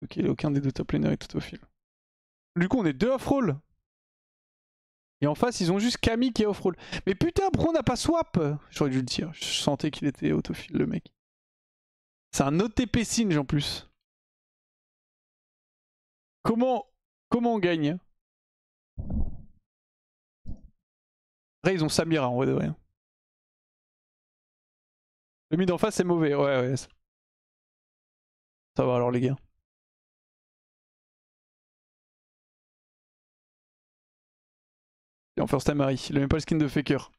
Ok, aucun des deux top laners est autofill. Du coup, on est 2 off-roll. Et en face, ils ont juste Camille qui est off-roll. Mais putain, pourquoi on n'a pas swap? J'aurais dû le dire. Je sentais qu'il était autofill, le mec. C'est un OTP Singe en plus. Comment on gagne? Après, ils ont Samira en vrai de vrai. Le mid en face, c'est mauvais. Ouais. Ça va alors, les gars. Et en first time Harry. Il a même pas le skin de Faker.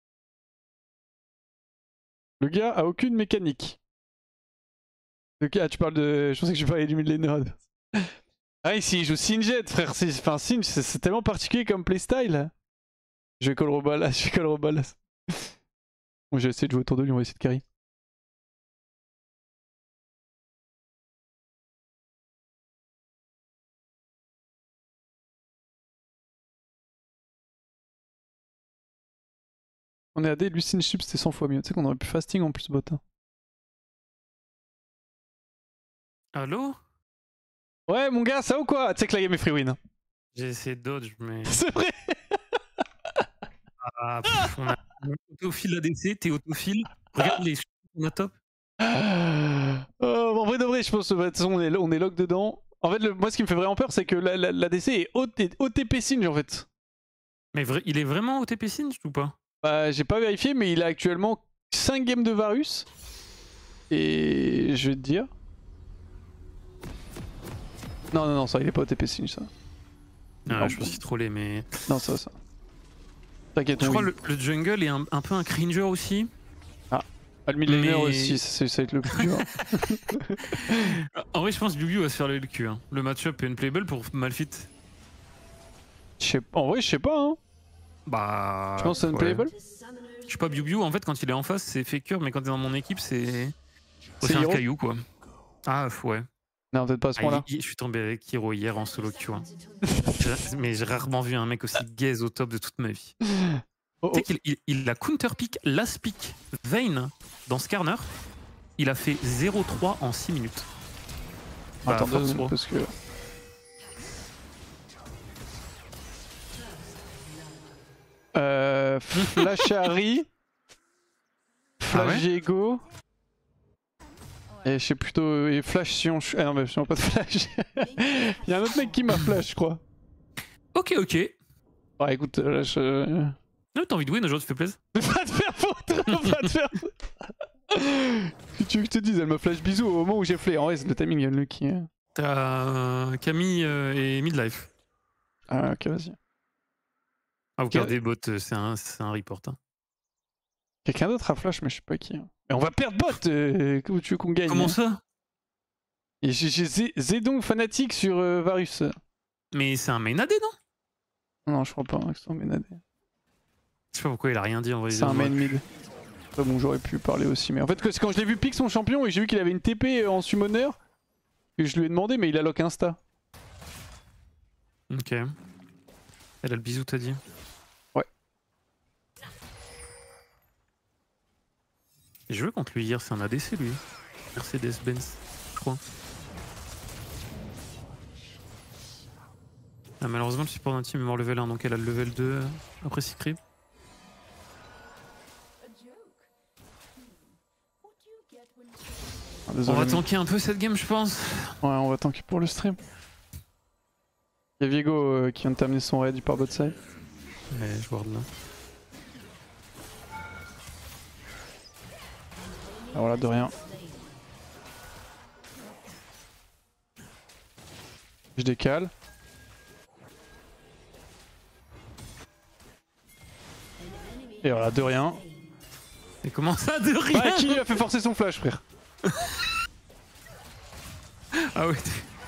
Le gars a aucune mécanique. Ah, tu parles de. Je pensais que tu parlais du mid laner. Ah, ici, il joue Sinjet, frère. Enfin, Singe, c'est tellement particulier comme playstyle. Je vais call Robalas. Bon, j'ai essayé de jouer autour de lui, on va essayer de carry. On est AD, lui Singe Chip, c'était 100 fois mieux. Tu sais qu'on aurait pu fasting en plus bot. Hein. Allô? Ouais, mon gars, ça ou quoi? Tu sais que la game est free win. J'ai essayé de dodge, mais. C'est vrai. Ah, on a autofile ADC, t'es autofile. Regarde les choses qu'on a top. En vrai de vrai, je pense que de toute façon, on est lock dedans. En fait, moi, ce qui me fait vraiment peur, c'est que l'ADC est OTP Singe en fait. Mais il est vraiment OTP Singe ou pas? Bah, j'ai pas vérifié, mais il a actuellement 5 games de Varus. Et je vais te dire. Non, ça, il est pas OTP Singe, ça. Ah, je me suis trollé, mais. Non, ça. T'inquiète, Je on crois win. le jungle est un peu un cringer aussi. Le mid laner Mais- aussi, ça va être le plus dur. En vrai, je pense que Biubiu va se faire le cul. Hein. Le match-up est unplayable pour Malphite. En vrai, je sais pas, hein. Bah. Je pense que c'est unplayable. Je sais pas, Biubiu, en fait, quand il est en face, c'est faker, mais quand il est dans mon équipe, c'est. C'est un Hero. caillou, quoi. Ah, ouais. Non, peut-être pas à ce point-là. Je suis tombé avec Hiro hier en solo queue. Hein. Mais j'ai rarement vu un mec aussi gaze au top de toute ma vie. Oh, Tu sais qu'il a counter-pick, last pick, Vayne dans Skarner. Il a fait 0-3 en 6 minutes. Bah, attends, force, bro. parce que. Flash Harry. Flash Diego. Et je sais plutôt. Et Flash Sion. Ah non, mais je pas de Flash. Il y a un autre mec qui m'a Flash, je crois. Ok. Ouais, écoute, là, je. Non, t'as envie de win aujourd'hui, tu fais plaisir. Pas te faire foutre. Pas te faire foutre. Si tu veux que je te dise, elle me flash bisous au moment où j'ai flé. En vrai, c'est le timing unlucky. T'as Camille et Midlife. Ah, ok, vas-y. Ah, vous gardez bot, c'est un report. Hein. Quelqu'un d'autre a flash, mais je sais pas qui. Mais on va perdre bot. Comment tu veux qu'on gagne? Comment ça? Et j'ai Zedong fanatique sur Varus. Mais c'est un main AD, non? Non, je crois pas que c'est un main AD. Je sais pas pourquoi il a rien dit en vrai. C'est un main mid. Après, bon, j'aurais pu parler aussi, mais en fait, c'est quand je l'ai vu pick son champion et j'ai vu qu'il avait une TP en summoner, que je lui ai demandé, mais il a lock insta. Ok. Elle a le bisou, t'as dit? Ouais. Et je veux contre lui hier, c'est un ADC lui. Mercedes-Benz, je crois. Ah, malheureusement, le support d'un team est mort level 1, donc elle a le level 2 après 6 creeps. Ah, désolé, On va tanker un peu cette game, je pense. Ouais, on va tanker pour le stream. Il y a Viego qui vient de terminer son raid du par bot side. Ouais, je ward là. Ah, voilà, de rien. Je décale. Et voilà, de rien. Et comment ça, de rien? Bah, qui lui a fait forcer son flash, frère? Ah ouais.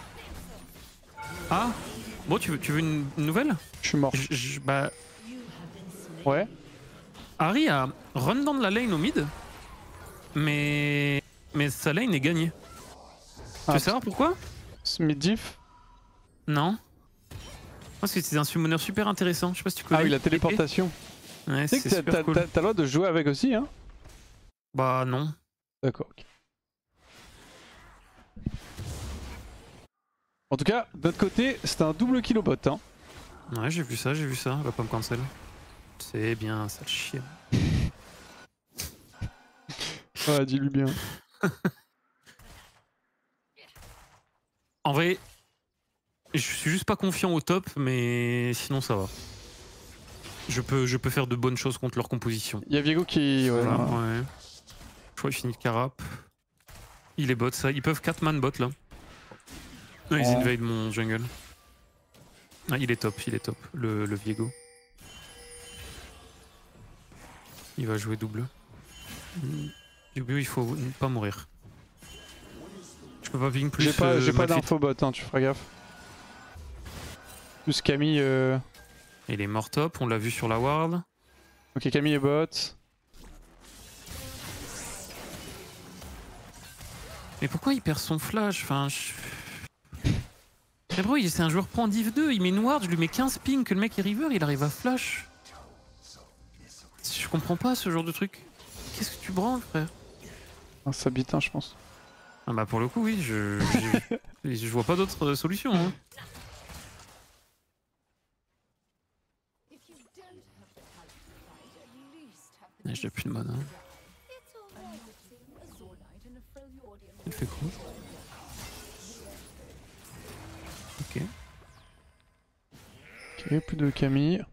Ah bon, tu veux une nouvelle? Je suis mort. Bah, Ouais. Harry a run down la lane au mid, mais sa lane est gagnée. Tu veux savoir pourquoi? Mid diff. Non. Parce que c'est un summoner super intéressant. Je sais pas si tu connais. Ah oui, la téléportation. Ouais, Tu sais que t'as le droit de jouer avec aussi, hein? Bah non. D'accord, ok. En tout cas, de notre côté, c'était un double kilobot. Hein. Ouais, j'ai vu ça, elle va pas me cancel. C'est bien, ça chie. Ouais, dis-lui bien. En vrai, je suis juste pas confiant au top, mais sinon ça va. Je peux faire de bonnes choses contre leur composition. Il y a Viego qui... Ouais, Voilà, ouais. Je crois qu'il finit de carap. Il est bot, ça. Ils peuvent 4 man bot là. Non, ils invade mon jungle. Ah, il est top, le Viego. Il va jouer double. Du coup, il faut pas mourir. Je peux pas ping plus. J'ai pas Malphite. d'info bot, hein, tu feras gaffe. Plus Camille... Il est mort top, on l'a vu sur la ward. Ok, Camille est bot. Mais pourquoi il perd son flash? Enfin, Mais bro, c'est un joueur pro en div 2, il met une ward, je lui mets 15 ping, que le mec est river, il arrive à flash. Je comprends pas ce genre de truc. Qu'est-ce que tu branles, frère? Ah, ça bite, hein, je pense. Ah bah pour le coup, oui, je vois pas d'autre solution. Hein. J'ai plus de mana. Il fait quoi? Ok. Ok, plus de Camille.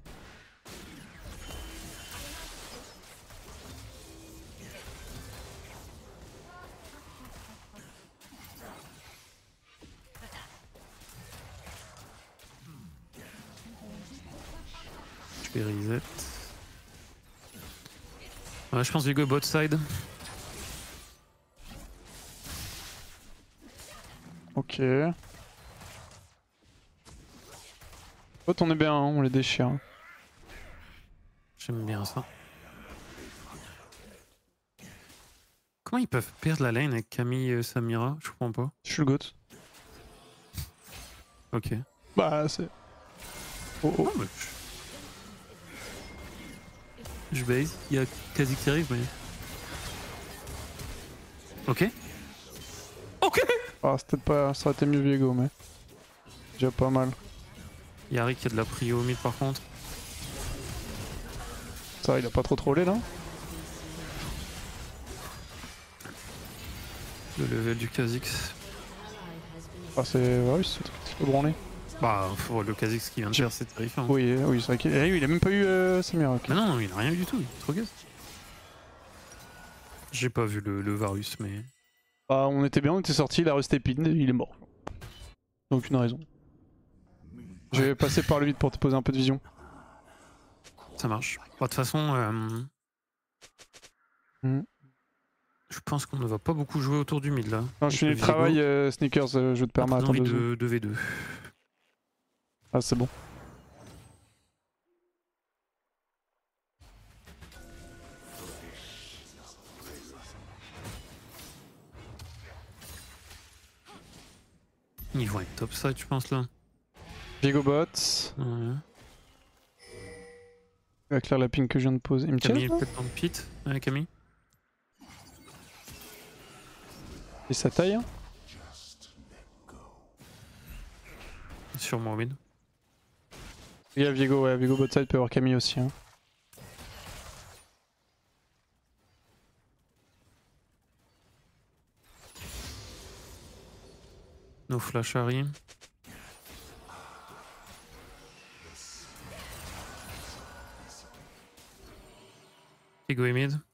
Je vais reset. Ouais, je pense que je vais go bot side. Ok. Bot, on est bien, hein, on les déchire. Hein. J'aime bien ça. Comment ils peuvent perdre la lane avec Camille et Samira? Je comprends pas. Je suis le GOAT. Ok. Bah, c'est... Oh oh. Ah, bah, je base. Il y a quasi qui arrive, mais... Ok. Ok. Ah, c'est peut-être pas... Ça aurait été mieux Viego, mais... Déjà pas mal. Il y a Rick qui a de la prio au mid par contre. Ça, il a pas trop trollé là. Le level du Kha'Zix. Ah, c'est... Ouais, c'est trop branlé. Bah, le Kha'Zix qui vient de faire, c'est terrifiant. Oui, oui, c'est vrai qu'il il a même pas eu Samira. Okay. Mais non, il a rien eu du tout, il est trop gaze. J'ai pas vu le Varus, mais... Bah, on était bien, on était sorti, il a resté pin, il est mort. Aucune raison. Je vais passer par le vide pour te poser un peu de vision. Ça marche. Bah, de toute façon, je pense qu'on ne va pas beaucoup jouer autour du mid là. Non, je finis le travail, Sneakers, je te permets envie attendre de V2. Ah, c'est bon. Ils vont être topside, je pense là. Viego bot. Ouais. Il va clair la ping que je viens de poser. Il me Camille tient, peut-être dans le pit. Ouais, Camille. Et sa taille. Hein. Sur moi mid. Il y a Viego, ouais, Viego bot side peut avoir Camille aussi. Hein. No flash Harry. Ego et mid.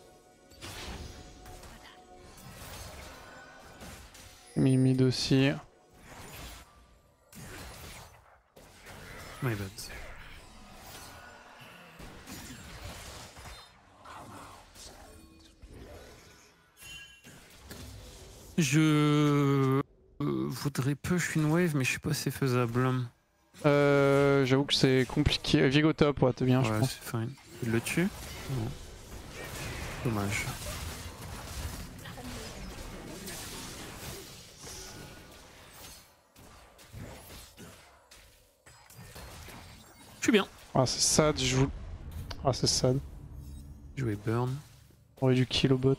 Mid aussi. My bad. Je voudrais push une wave, mais je sais pas si c'est faisable. J'avoue que c'est compliqué. Viego top, ouais, t'es bien, je Ouais, pense. c'est fine. Il le tue? Non. Dommage. Je suis bien. Ah, c'est sad, je joue. Ah, c'est sad. Jouer burn. On aurait dû kill au bot.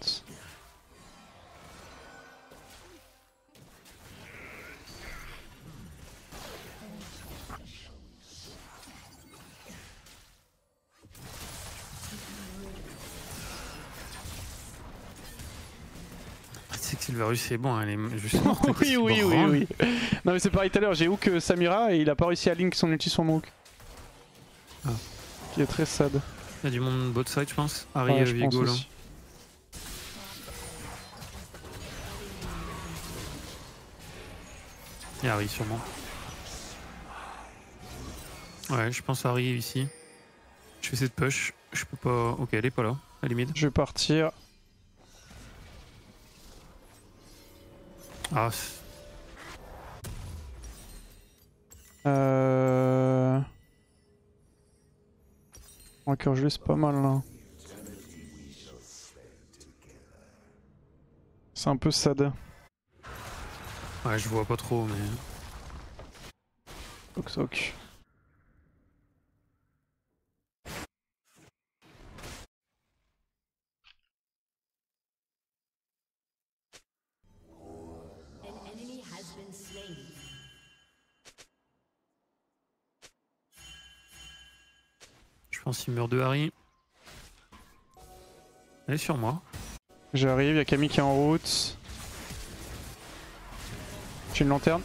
Silverus c'est bon, elle est juste morte. Oui, oui, oui, oui. Non mais c'est pareil tout à l'heure, j'ai hook Samira et il a pas réussi à link son ulti sur mon hook. Ah. Qui est très sad. Il y a du monde bot side je pense. Harry Ouais, je pense Viego là. aussi. Il y a Harry sûrement. Ouais, je pense Harry est ici. Je vais essayer de push. Je peux pas. Ok, elle est pas là. Elle est mid. Je vais partir. Ah. Encore je c'est pas mal là. C'est un peu sad. Ouais, je vois pas trop, mais. Soc soc. Je pense qu'il meurt de Harry. Elle est sur moi. J'arrive, y'a Camille qui est en route. J'ai une lanterne.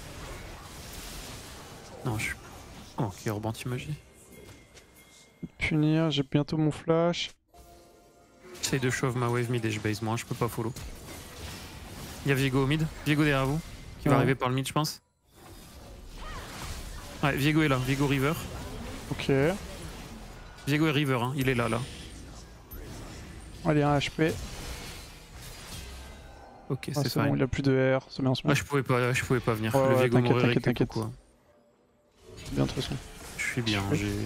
Non, je suis. Oh, ok, rebondit magie. Punir, j'ai bientôt mon flash. J'essaye de shove ma wave mid et je base moi, je peux pas follow. Y'a Viego au mid, Viego derrière vous, qui va arriver par le mid je pense. Ouais, Viego est là, Viego River. Ok. Viego est River, hein. Il est là. Allez, un HP. Ok, Ah, c'est c'est bon, fine. il a plus de R, c'est bien ce Ah, moment. je pouvais pas venir. Ouais, Le ouais, Viego t'inquiète, m'aurait t'inquiète, récup ou quoi. C'est bien de toute façon. Je suis bien, Oui. j'ai.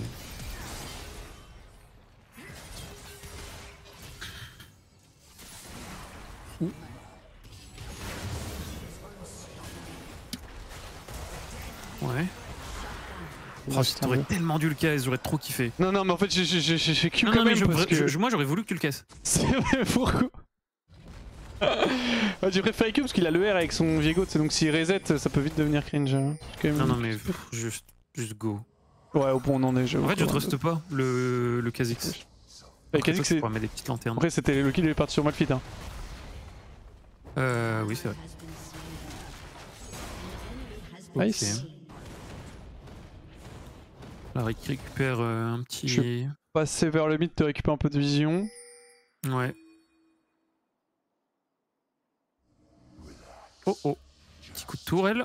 Ouais. Oh, t'aurais tellement dû le casse, j'aurais trop kiffé. Non, non, mais en fait, j'ai Q Non, quand non, mais même parce que... moi j'aurais voulu que tu le casses. C'est vrai, pourquoi? J'ai préféré Q parce qu'il a le R avec son Viego, donc s'il reset, ça peut vite devenir cringe. Hein. Non, non, mais juste go. Ouais, au point on en est, j'avoue. En fait, je truste pas le Kha'Zix. Kha'Zix, c'est... mettre des petites lanternes. Après, c'était le kill, il est parti sur Malphite. Hein. Oui, c'est vrai. Nice. Okay. Là, Rick récupère un petit... Je passer vers le mid, te récupérer un peu de vision. Ouais. Oh oh. Petit coup de tourelle.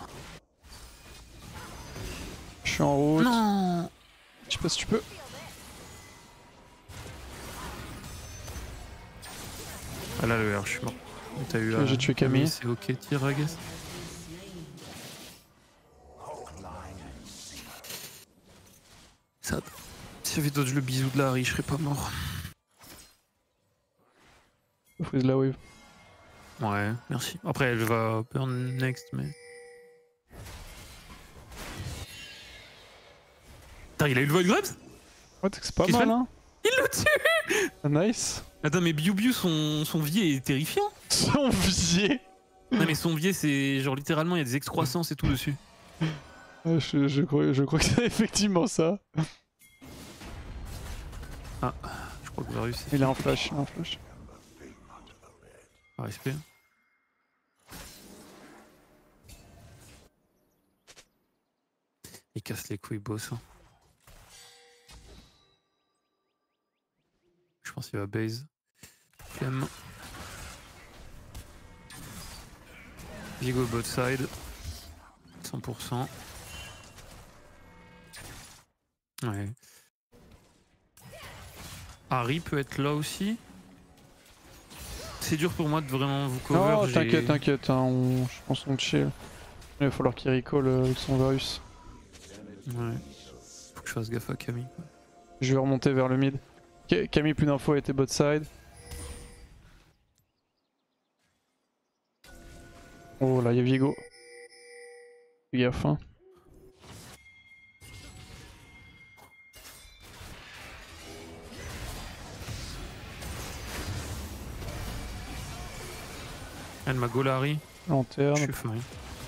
Je suis en route. Non. Je sais pas si tu peux. Ah là, le R, je suis mort. T'as eu J'ai tué Camille. C'est ok, tire, I guess. Ça... Si j'avais dodge le bisou de la Harry, je serais pas mort. Je freeze la wave. Ouais, merci. Après, elle va burn next, mais... Putain, il a eu le Void Grabs? Ouais, c'est pas mal, hein. Il le tue. Ah, nice. Attends, mais Biu son vie est terrifiant. Son visier. Non, mais son vie, c'est genre littéralement, il y a des excroissances et tout dessus. Ouais, je crois que c'est effectivement ça. Ah, je crois que Varus... Il a un flash, il a un flash. Ah, respect. Il casse les couilles, boss. Hein. Je pense qu'il va base. Flemme. Viego bot side. 100%. Ouais. Harry peut être là aussi. C'est dur pour moi de vraiment vous cover. Non, t'inquiète, t'inquiète, hein, je pense qu'on chill. Il va falloir qu'il recall avec son Varus. Ouais. Faut que je fasse gaffe à Camille. Je vais remonter vers le mid. Camille, plus d'infos, elle était bot side. Oh là, y'a Viego. Fais gaffe, hein. Elle m'a go la Harry. Lanterne. Je suis fine.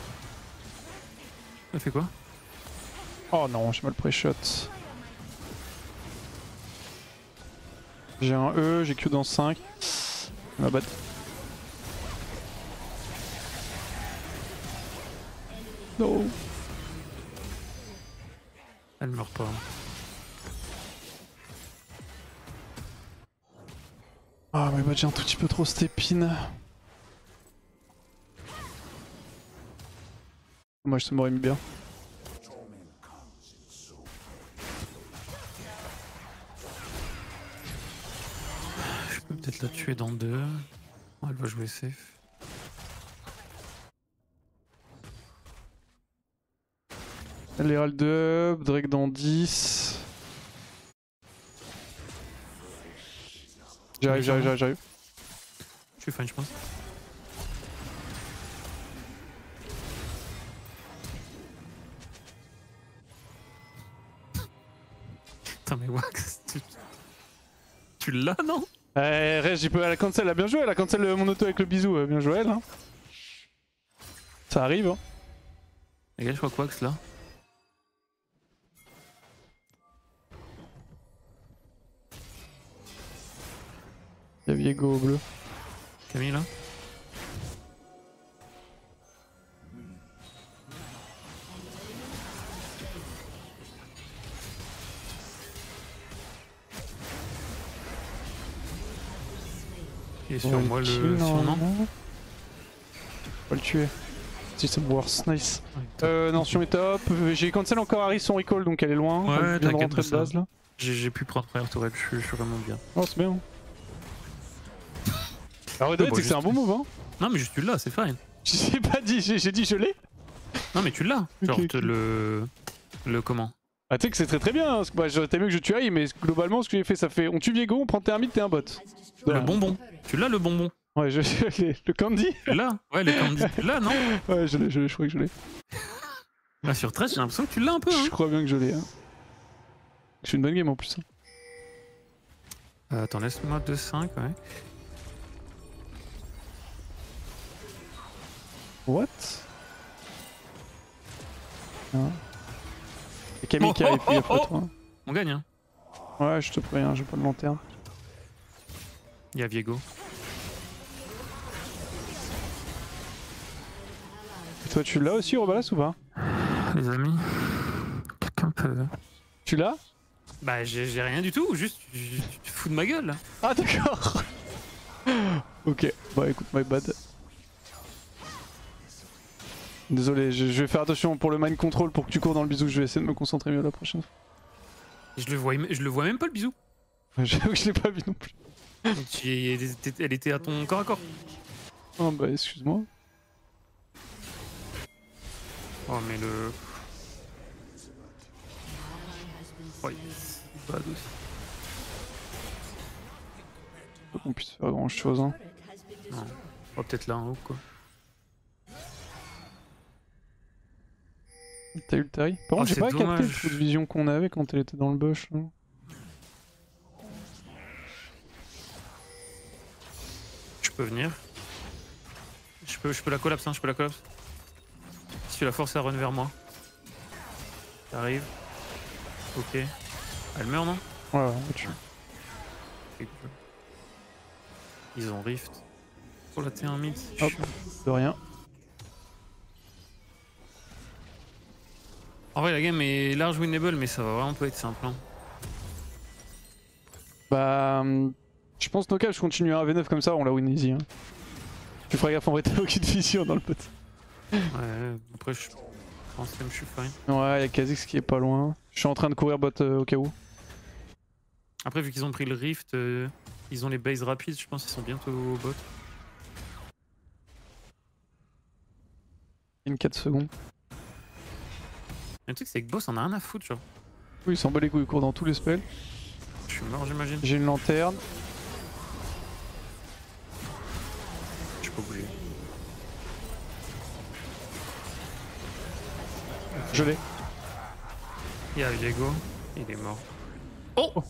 Elle fait quoi? Oh non, j'ai mal pré-shot. J'ai un E, j'ai Q dans 5. Ma batte. Non. Elle meurt pas. Ah mais bah j'ai un tout petit peu trop cette épine. Moi je m'aurais mis bien. Je peux peut-être la tuer dans 2. Elle va jouer safe. L'Herald de Hub, Drake dans 10. J'arrive. Je suis fine, je pense. Putain, mais Wax, tu l'as, non? Reste, j'ai peu à la cancel, elle a bien joué, elle a cancel mon auto avec le bisou, bien joué elle. Hein. Ça arrive. Hein. Les gars, je crois que Wax là. Il y a Viego au bleu. Camille là. Il est sur moi sur non. Faut le tuer. Si c'est worse, nice. Non, Sion est top. J'ai cancel encore Harry son recall donc elle est loin. Ouais, elle vient de rentrer de ça. base là. J'ai pu prendre première tourelle, je suis vraiment bien. Oh, c'est bien. Alors, Red c'est que c'est un bon move, hein. Non, mais juste tu l'as, c'est fine. J'ai pas dit, j'ai dit je l'ai. Non, mais tu l'as. Genre, Okay. le comment? Ah, tu sais que c'est très bien. Hein, bah, j'aurais mieux que je tue Harry, mais globalement, ce que j'ai fait, ça fait on tue Viego, on prend tes hermites, t'es un bot. Le bonbon. Tu l'as le bonbon? Ouais, je l'ai. Le candy. Tu l'as? Ouais, le candy. Tu l'as, non? Ouais, je l'ai, je crois que je l'ai. Ah, sur 13, j'ai l'impression que tu l'as un peu. Hein. Je crois bien que je l'ai. Hein. Je suis une bonne game en plus. Hein. Attends, laisse-moi 2-5, ouais. What? Ah. Et Camille qui arrive, puis après toi. On gagne, hein. Ouais, je te préviens, j'ai pas de lanterne. Il y a Viego. Et toi, tu l'as aussi, Robalas, ou pas? Les amis, quelqu'un peut... Tu l'as? Bah, j'ai rien du tout, juste tu te fous de ma gueule. Ah, d'accord. Ok, bah écoute, my bad. Désolé, je vais faire attention pour le mind control pour que tu cours dans le bisou, je vais essayer de me concentrer mieux la prochaine fois. Je le vois même pas le bisou. J'avoue que je l'ai pas vu non plus. Elle était à ton corps à corps. Oh bah excuse-moi. Oh mais le... Ouais, c'est bad aussi. Pas qu'on puisse faire grand chose hein. Non, oh, peut-être là en haut quoi. T'as eu le Tari? Par contre j'ai pas capté le trou de vision qu'on avait quand elle était dans le bush. Là. Je peux venir. Je peux la collapse, hein, je peux la collapse. Si tu la forces à run vers moi. T'arrives. Ok. Elle meurt non? Ouais, ouais, tu. Ils ont rift. Pour la T1 mid. Hop, de rien. En vrai la game est large winnable mais ça va vraiment pas être simple. Hein. Bah... Je pense Noka je continue à V9 comme ça, on la win easy. Hein. Tu feras gaffe en vrai t'as aucune vision dans le pot. Ouais, après je pense que je suis fine. Ouais, y'a Kha'Zix qui est pas loin. Je suis en train de courir bot au cas où. Après vu qu'ils ont pris le rift, ils ont les bases rapides, je pense qu'ils sont bientôt au bot. Une 4 secondes. Le truc c'est que boss on a rien à foutre genre. Oui, il s'en bat les couilles, il court dans tous les spells. Je suis mort j'imagine. J'ai une lanterne. Je peux bouger. Je l'ai. Il y a Viego, il est mort. Oh,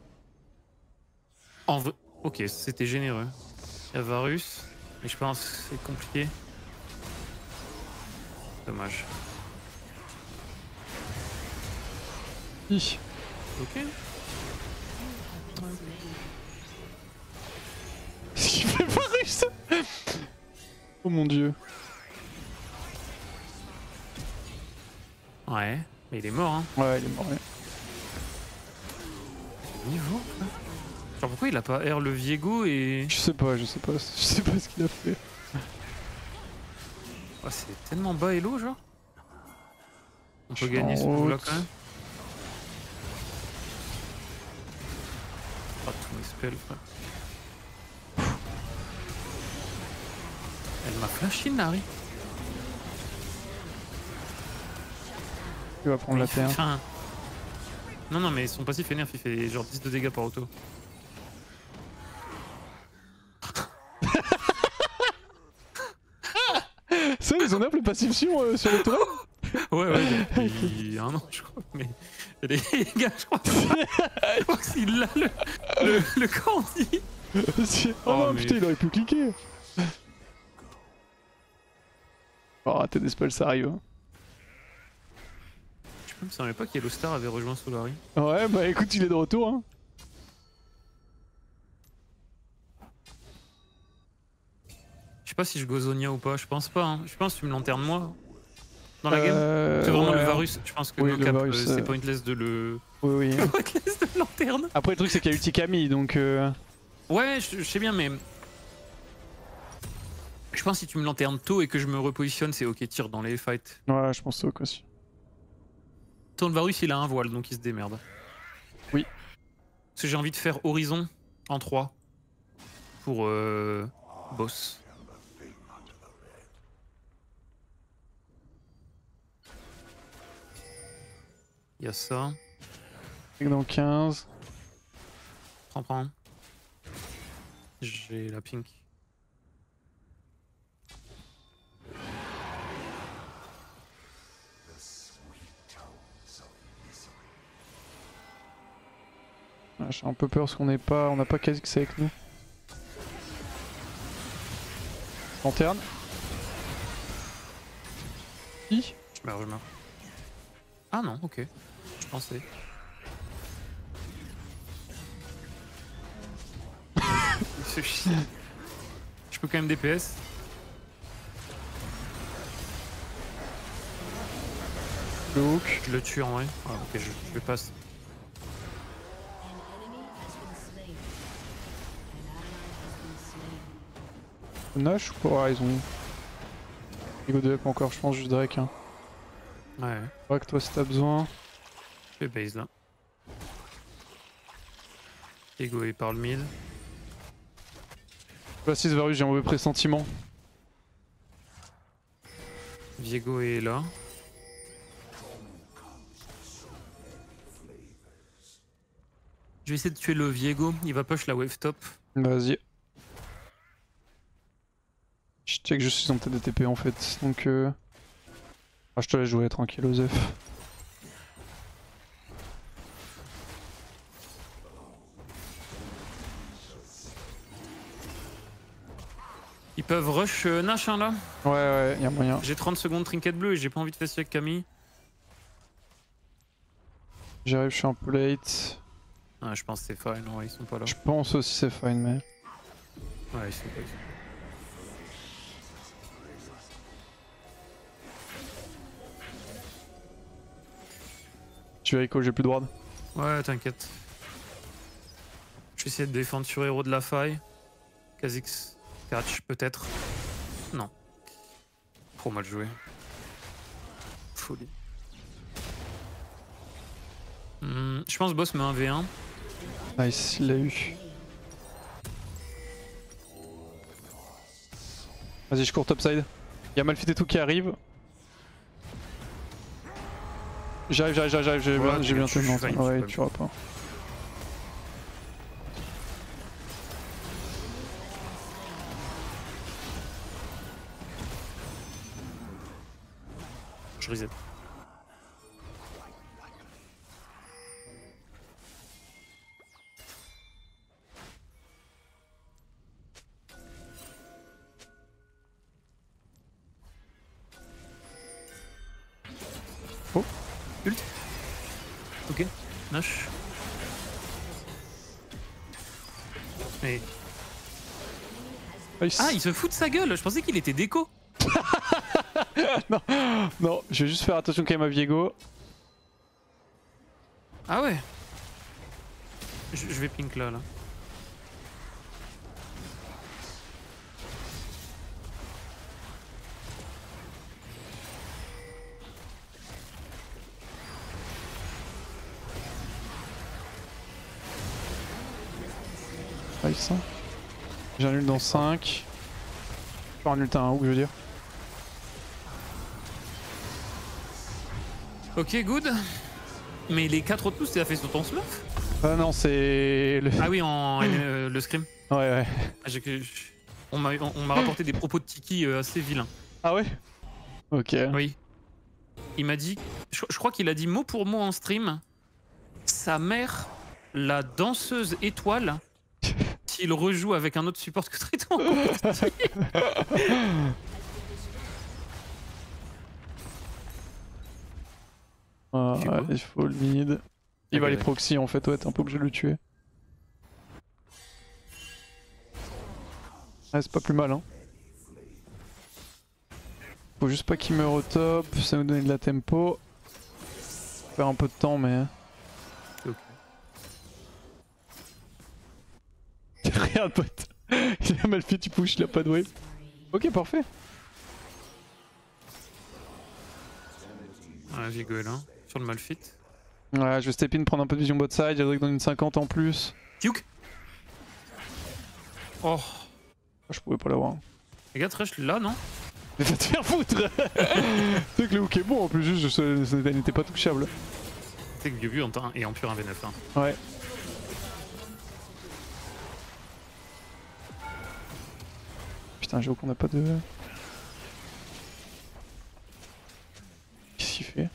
en vrai, ok, c'était généreux. Il y a Varus, mais je pense que c'est compliqué. Dommage. Hi. Ok. Qu'est-ce qu'il fait Varus? Oh mon dieu. Ouais, mais il est mort, hein. Ouais, il est mort. Ouais. Niveau quoi. Genre pourquoi il a pas R le Viego et... Je sais pas ce qu'il a fait. Oh, c'est tellement bas Elo genre. On peut Je gagner suis ce en coup là route. quand même. Ah tous mes spells frère. Elle m'a flashé Nari. Il va prendre la terre. Enfin... Non non mais son passif est nerf, il fait genre 10 de dégâts par auto. Ça, ils ont nerf le passif sur les tours. Ouais depuis un an je crois. Mais les gars je crois qu'il a le Candy. Oh non, mais- putain, il aurait pu cliquer. Oh, raté des spells, ça arrive. Hein. Je me semblais pas qu'Yellow Star avait rejoint Solari. Ouais, bah écoute, il est de retour. Hein. Je sais pas si je go Zonia ou pas, je pense pas. Hein. Je pense que tu me lanternes moi. Dans la game. C'est vraiment ouais. le Varus. Je pense que Oui, no le cap, Varus, c'est pointless de le. Oui, oui. Pointless de lanterne. Après, le truc, c'est qu'il y a ulti Camille, donc. Ouais, je sais bien, mais. Je pense que si tu me lanternes tôt et que je me repositionne, c'est ok, tire dans les fights. Ouais, je pense que aussi. Ton Varus, il a un voile, donc il se démerde. Oui. Parce que j'ai envie de faire Horizon en 3 pour boss. Il y a ça. Et dans 15. Prends. J'ai la pink. Ouais, j'ai un peu peur parce qu'on n'a pas Kha'Zix avec nous. Lanterne. Hi. Je meurs. Ah non, ok. Je pensais. Il se chie. Je peux quand même DPS. Le hook. Je le tue en vrai. Ah, ok, je passe. Nash ou quoi? Ouais, ils ont. Ego de up encore, je pense, juste Drake. Hein. Ouais, Ouais, que toi si t'as besoin. je vais base là. Ego est par le mid. Bah 6 Varus, j'ai un mauvais pressentiment. Viego est là. Je vais essayer de tuer le Viego. Il va push la wave top. Vas-y. Je check juste s'ils ont peut-être des TP en fait, donc ah, je te laisse jouer tranquille Osef. Ils peuvent rush Nash hein, là. Ouais, y'a moyen. J'ai 30 secondes trinket bleu et j'ai pas envie de faire ça avec Camille. J'arrive, je suis un peu late. Ah, je pense que c'est fine, ouais, ils sont pas là. Je pense aussi c'est fine, mais. Ouais, ils sont pas. Tu vas Rico, j'ai plus de ward. Ouais, t'inquiète. Je vais essayer de défendre sur héros de la faille. Kha'Zix catch, peut-être. Non. Trop mal joué. Folie. Je pense boss met un V1. Nice, il l'a eu. Vas-y, je cours topside. Y'a Malphite et tout qui arrive. J'arrive, j'ai Ouais, bien tu tellement. fine, Ouais, tu tu vois pas. Je reset. Oh. Ult. Ok. Nash. Mais... Nice. Ah, il se fout de sa gueule. Je pensais qu'il était déco. Non, non, je vais juste faire attention quand même à Viego. Ah ouais. Je vais pink là. Nice. J'annule dans 5. Genre un ult à un hook, je veux dire. Ok, good. Mais les 4 autres tous, t'as fait sur ton smurf? Ah non, c'est le... Ah oui, le scrim. Ouais, ouais. Ah, on m'a rapporté des propos de Tiki assez vilains. Ah ouais? Ok. Oui. Il m'a dit, je crois qu'il a dit mot pour mot en stream, sa mère, la danseuse étoile, s'il rejoue avec un autre support que Triton. Ah, ouais, il faut le mid. Il va Ok, les ouais. proxy en fait, ouais, t'es un peu obligé de le tuer. Ouais, c'est pas plus mal, hein. Faut juste pas qu'il meure au top, ça nous donne de la tempo. Faire un peu de temps, mais. Ok. Regarde, pote. Il a mal fait, tu push, il a pas de wave. Ok, parfait. Ouais, Vigo est là, sur le malfit. Ouais, je vais step in, prendre un peu de vision bot side, il y a dans une 50 en plus. Duke. Oh. Je pouvais pas l'avoir. Les gars, Thresh là, non? Mais va te faire foutre. C'est que le hook est bon en plus, juste ça n'était pas touchable. Tu sais que Viu est en pur 1v9. Hein. Ouais. Putain, j'avoue qu'on a pas de... Qu'est-ce qu'il fait?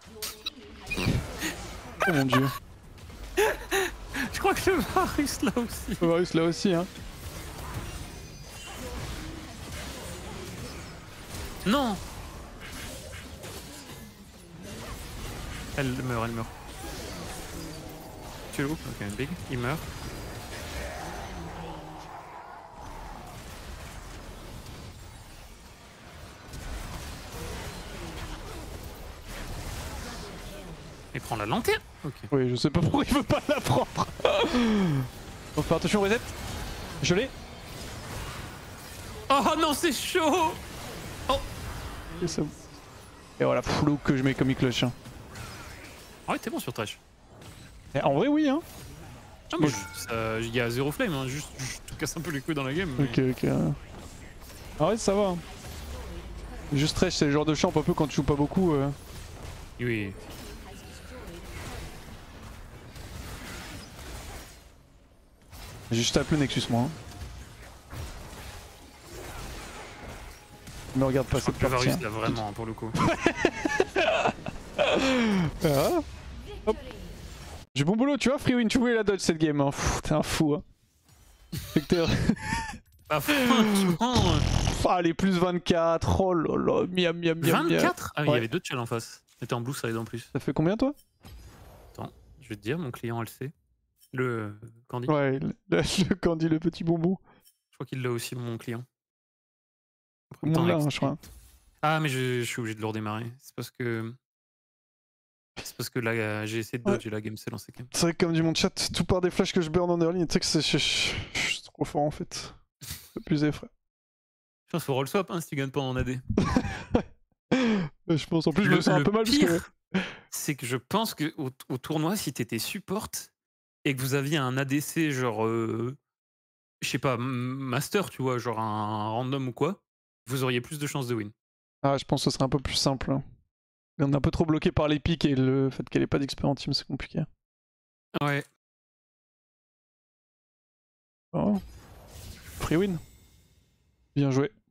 Oh mon dieu. Je crois que le Varus là aussi. Le Varus là aussi, hein. Non. Elle meurt. Tu le hook? Ok, big. Il meurt. Il prend la lanterne. Ok. Oui, je sais pas pourquoi il veut pas la prendre. On fait attention, reset. Je l'ai. Oh non, c'est chaud. Oh. Et, ça... Et voilà, full hook que je mets comme il clutch. Hein. Ah ouais, t'es bon sur Thresh. Et en vrai, oui, hein. Non, mais il y a zéro flame, hein. Juste, je te casse un peu les couilles dans la game. Mais... Ok. Ah ouais, ça va. Hein. Juste Thresh, c'est le genre de champ un peu quand tu joues pas beaucoup. Oui. J'ai juste tape le Nexus, moi. Hein. Me regarde pas cette Le partie. Varus là, vraiment, pour le coup. Ah. Hop. Du bon boulot, tu vois, Freewin, tu voulais la dodge cette game. Hein. T'es un fou. Hein. Bah, franchement. Ah, les plus 24. Oh là là, miam. 24? Ah oui, il Ouais. y avait deux channels en face. T'étais en blue side en plus. Ça fait combien, toi? Attends, je vais te dire, mon client, elle sait. Le Candy. Ouais, le Candy, le petit bonbon. Je crois qu'il l'a aussi, mon client. Tout le monde là, hein, je crois. Ah, mais je suis obligé de le redémarrer. C'est parce que là, j'ai essayé de dodge et la game s'est lancée quand même. C'est vrai que comme dit mon chat, tout part des flashs que je burn en early, tu sais que je suis trop fort en fait. Abusé, frère. Je pense qu'il faut roll swap hein, si tu gagnes pas en AD. Je pense, en plus je me sens un peu mal parce que... C'est que je pense qu'au tournoi, si t'étais support et que vous aviez un ADC genre, je sais pas, master, tu vois, genre un random ou quoi, vous auriez plus de chances de win. Ah, je pense que ce serait un peu plus simple. Hein. On est un peu trop bloqué par les pics et le fait qu'elle ait pas d'XP en team, c'est compliqué. Ouais. Oh. Free win. Bien joué.